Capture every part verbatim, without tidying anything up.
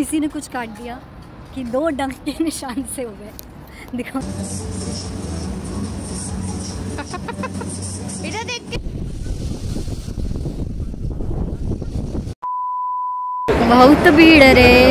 किसी ने कुछ काट दिया कि दो डंक के निशान से हो गए। दिखाओ इधर देख के। बहुत भीड़ है रे।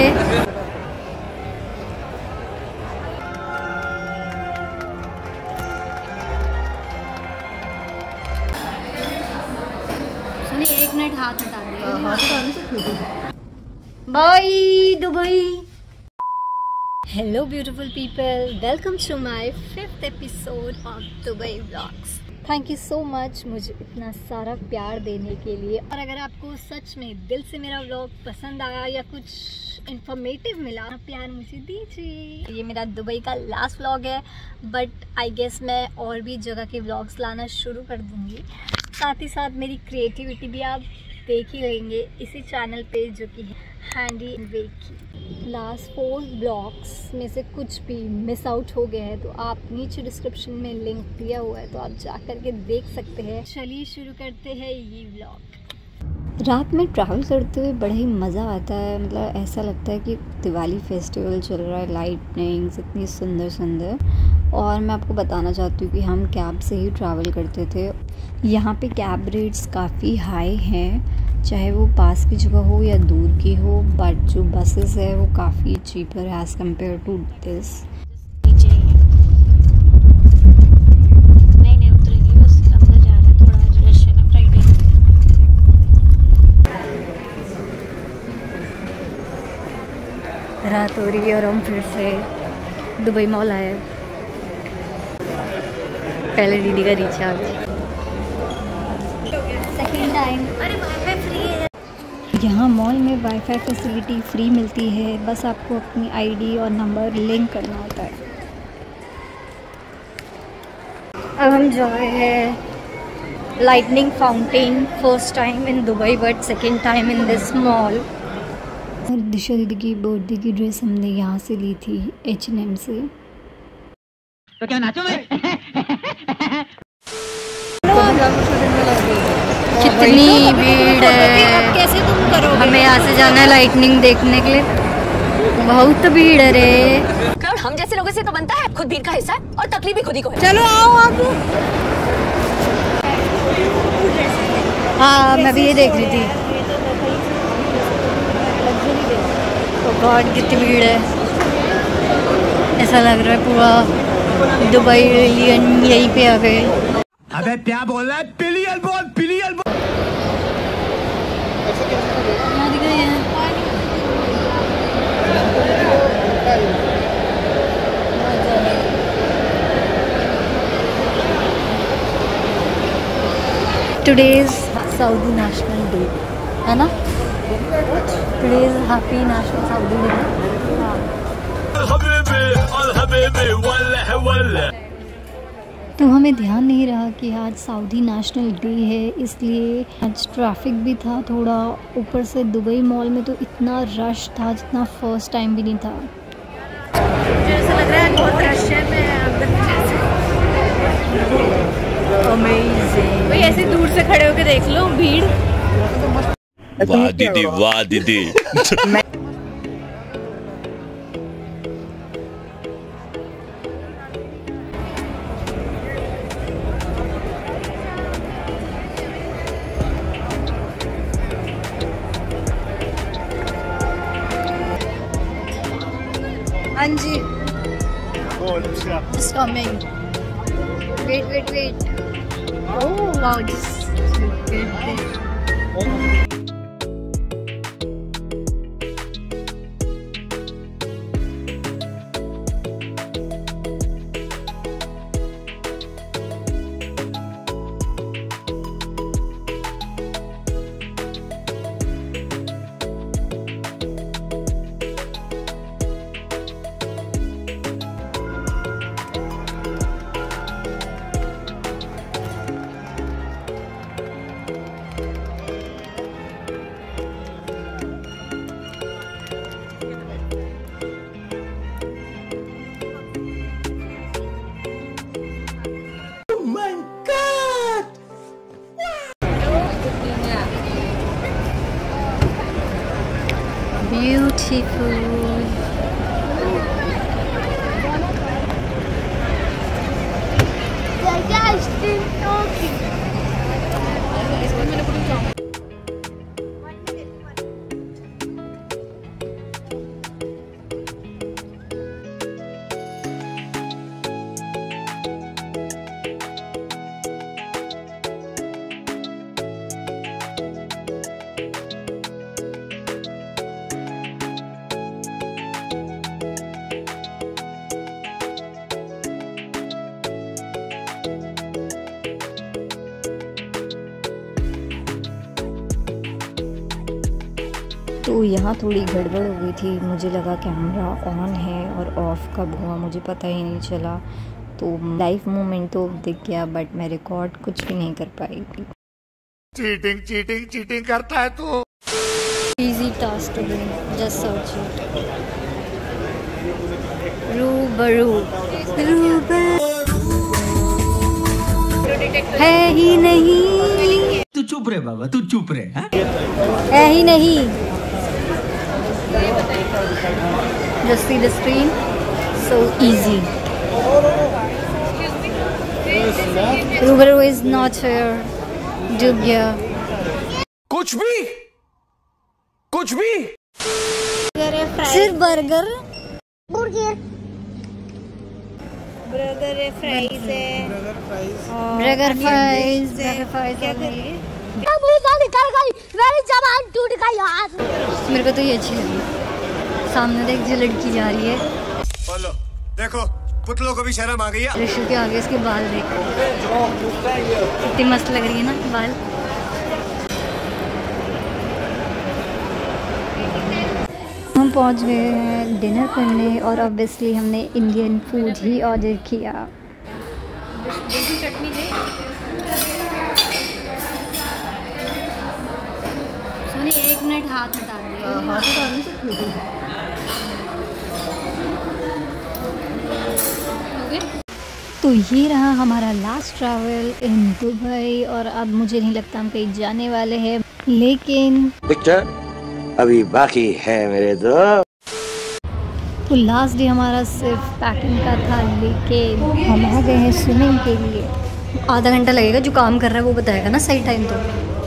सुनिए एक मिनट हाथ हटा दे। Bye Dubai. Hello beautiful people, welcome to my fifth episode of Dubai vlogs. Thank you so much मुझे इतना सारा प्यार देने के लिए। और अगर आपको सच में दिल से मेरा व्लॉग पसंद आया या कुछ इन्फॉर्मेटिव मिला, प्यार मुझे दीजिए। ये मेरा दुबई का लास्ट व्लॉग है, बट आई गेस मैं और भी जगह के व्लॉग्स लाना शुरू कर दूँगी। साथ ही साथ मेरी क्रिएटिविटी भी आप देख ही लेंगे इसी चैनल पे, जो कि है हैंडी वे की। लास्ट फोर ब्लॉग्स में से कुछ भी मिस आउट हो गए हैं तो आप नीचे डिस्क्रिप्शन में लिंक दिया हुआ है, तो आप जा कर के देख सकते हैं। चलिए शुरू करते हैं ये व्लॉग। रात में ट्रैवल करते हुए बड़ा ही मज़ा आता है। मतलब ऐसा लगता है कि दिवाली फेस्टिवल चल रहा है, लाइटनिंग्स इतनी सुंदर सुंदर। और मैं आपको बताना चाहती हूँ कि हम कैब से ही ट्रैवल करते थे। यहाँ पे कैब रेट्स काफ़ी हाई हैं, चाहे वो पास की जगह हो या दूर की हो, बट जो बसेस है वो काफ़ी चीपर है एज़ कम्पेयर टू दिस। नहीं नहीं उतरेंगे, बस अंदर जा रहे हैं, थोड़ा रश है ना फ्राइडे। रात हो रही है और हम फिर से दुबई मॉल आए। पहले दीदी का रिचार्ज, सेकेंड टाइम। अरे वाईफाई फ्री है यहाँ मॉल में। वाईफाई फैसिलिटी फ्री मिलती है, बस आपको अपनी आईडी और नंबर लिंक करना होता है। अब हम जा रहे हैं lightning fountain. First time in Dubai but second time in this mall. Disha दीदी की बर्थडे की ड्रेस हमने यहाँ से ली थी, एच एंड एम से। तो क्या नाचो मैं? कितनी भीड़ है, कैसे तुम करोगे? हमें यहाँ से जाना है लाइटनिंग देखने के लिए। बहुत भीड़ है रे। हम जैसे लोगों से तो बनता है, खुद भीड़ का हिस्सा है और तकलीफ भी खुद ही को है। चलो आओ आप। हाँ मैं भी ये देख रही थी। तो गॉड कितनी भीड़ है। ऐसा लग रहा है पूरा दुबई एलियन यहीं पे आ गए। अबे क्या बोल रहा है? पिलियन बोल, पिलियन बोल। यहाँ दिख रही है। Today's Saudi National Day है ना? Today's Happy National Saudi Day। तो हमें ध्यान नहीं रहा कि आज सऊदी नेशनल डे है, इसलिए आज ट्रैफिक भी था थोड़ा। ऊपर से दुबई मॉल में तो इतना रश था जितना फर्स्ट टाइम भी नहीं था। मुझे ऐसा लग रहा है बहुत रश है। मैं अंदर अमेजिंग। भाई ऐसे दूर से खड़े होके देख लो भीड़। वाह दीदी, वाह दीदी। हाँ जी, just coming. Wait, wait, wait. Oh wow, this is good. beautiful. food. तो यहाँ थोड़ी गड़बड़ हो गई थी, मुझे लगा कैमरा ऑन है और ऑफ कब हुआ मुझे पता ही नहीं चला। तो लाइव मोमेंट तो दिख गया बट मैं रिकॉर्ड कुछ भी नहीं कर पाई थी। चीटिंग चीटिंग चीटिंग करता है तू। Easy task to do, just search it. रूबरू है ही नहीं, तू चुप रहे बाबा, तू चुप रहे। हाँ? है ही नहीं। Just see the screen, so easy. Rubaru is not here. डूब गया। कुछ भी कुछ भी सिर्फ बर्गर बर्गर बर्गर है, फ्राइज है, बर्गर फ्राइज बर्गर फ्राइज क्या करिए। मेरी जबान टूट गई यार। मेरे को तो ये अच्छी लगी। सामने देख जो लड़की जा रही है, बोलो देखो पुतलों को भी शर्म आ गई है। ऋषु के आगे इसके बाल देखो, कितनी मस्त लग रही है ना बाल। हम पहुंच गए हैं डिनर करने और ऑब्वियसली हमने इंडियन फूड ही ऑर्डर किया। चटनी दे सोनी, एक मिनट हाथ हटा दे। हाथ हटा नहीं सकती। तो ये रहा हमारा लास्ट ट्रैवल इन दुबई और अब मुझे नहीं लगता हम कहीं जाने वाले हैं, लेकिन पिक्चर अभी बाकी है मेरे दोस्त। तो लास्ट डे हमारा सिर्फ पैकिंग का था, लेकिन हम आ गए हैं स्विमिंग के लिए। आधा घंटा लगेगा, जो काम कर रहा है वो बताएगा ना सही टाइम। तो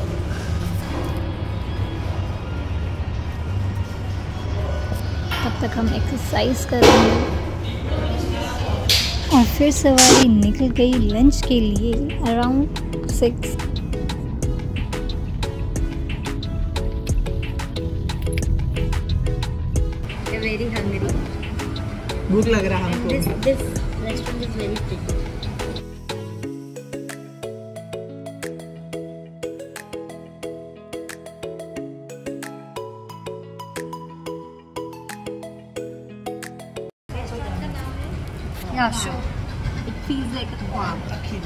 तब तक हम एक्सरसाइज करेंगे और फिर सवारी निकल गई लंच के लिए अराउंड सिक्स। वेरी हंग्री, भूख लग रहा है हमको। This this restaurant is very pretty. Yeah, sure. It feels like a farm.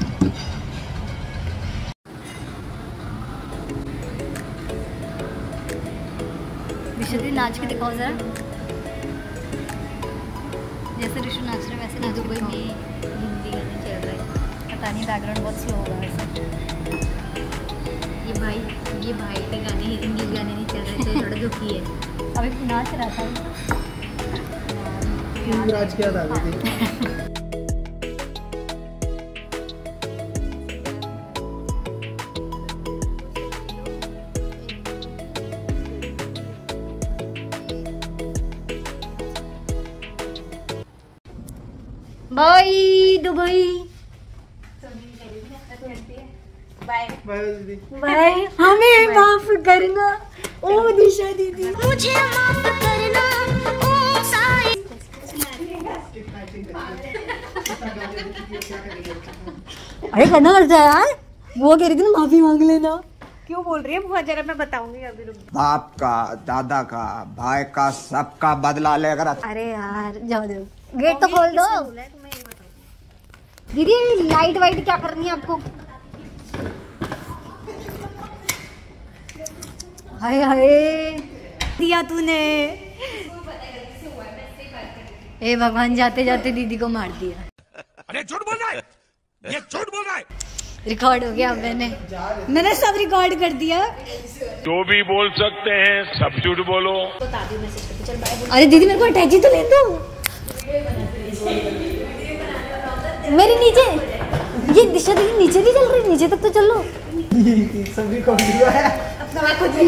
Vishuddhi नाच के दिखाओ जरा। जैसे ऋषु नाच रहे वैसे नाचो। कोई नहीं, हिंदी गाने चल रहे हैं, पता नहीं बैकग्राउंड बहुत स्लो होगा वैसे। ये भाई ये भाई के गाने इंग्लिश गाने नहीं चल रहे, तो थोड़ा दुखी है। अभी नाच रहा था। राज क्या था अभी? Bye Dubai. Bye bye. हमें माफ करना ओ दिशा दीदी, मुझे माफ करना ओ साई। अरे करना करता है यार, वो कह रही थी ना माफी मांग लेना। क्यों बोल रही है बहुत, जरा मैं बताऊंगी अभी, रुक। बाप का, दादा का, भाई का, सबका बदला लेकर। अरे यार जाओ दो, गेट तो खोल दो। दीदी लाइट वाइट क्या करनी है आपको? हाय हाय दिया तूने। ए भगवान, जाते जाते दीदी को मार दिया। अरे झूठ बोल रहा है, ये झूठ बोल रहा है। रिकॉर्ड हो गया मैंने मैंने सब रिकॉर्ड कर दिया। जो भी बोल सकते हैं सब झूठ बोलो। अरे दीदी मेरे को अटैची तो ले दो मेरे नीचे। ये दिशा दीदी नीचे नहीं चल रही, नीचे तक तो चलो। सभी को दिया है अपना मैं खुद ले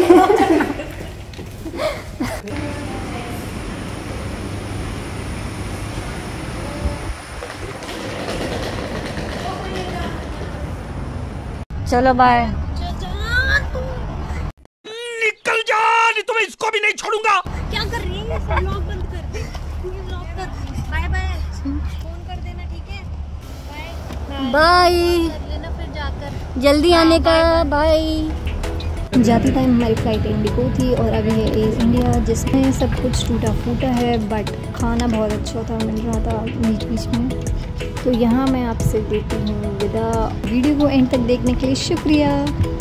चलो बाय। निकल जा, नहीं तो मैं इसको भी नहीं छोड़ूंगा। क्या कर रही है? व्लॉग बंद कर दे, व्लॉग कर। बाय बाय, फोन कर देना ठीक है? बाय कर लेना फिर जाकर, जल्दी आने का। बाय। जाती टाइम हमारी फ्लाइट इंडिगो थी और अभी है एयर इंडिया, जिसमें सब कुछ टूटा फूटा है, बट खाना बहुत अच्छा था, मिल रहा था बीच बीच में। तो यहाँ मैं आपसे देती हूँ विदा। वीडियो को एंड तक देखने के लिए शुक्रिया।